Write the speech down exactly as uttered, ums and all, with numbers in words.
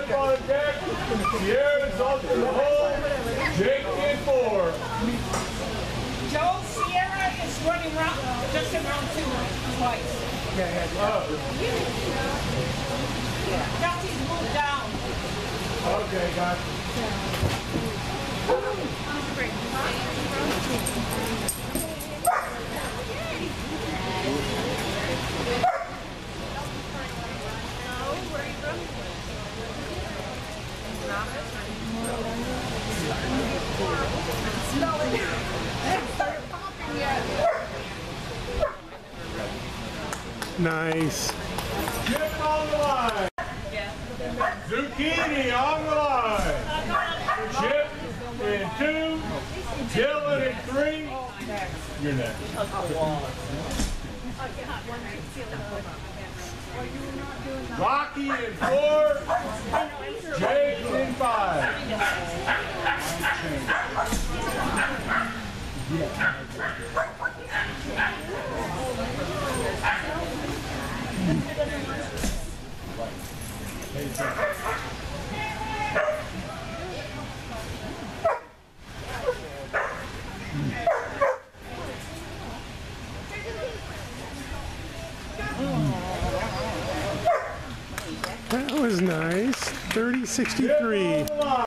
Chip on deck. Sierra's up in the hole. Jake in four. Joe, Sierra is running round, just around two twice. Yeah, yeah, oh. Dusty's moved down. Okay, got Nice. Chip on the line. Zucchini on the line. Chip in two. Dylan in three. You're next. Rocky in four. Jake in five. That was nice. thirty sixty-three.